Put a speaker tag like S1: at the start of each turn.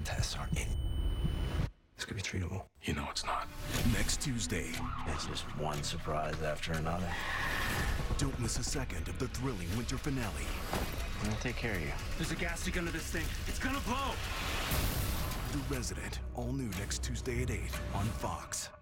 S1: tests aren't it. This could be treatable.
S2: You know it's not.
S3: Next Tuesday.
S1: It's just one surprise after another.
S3: Don't miss a second of the thrilling winter finale.
S1: I'm gonna take care of you.
S4: There's a gas leak under this thing. It's gonna blow!
S3: The Resident, all new next Tuesday at 8 on Fox.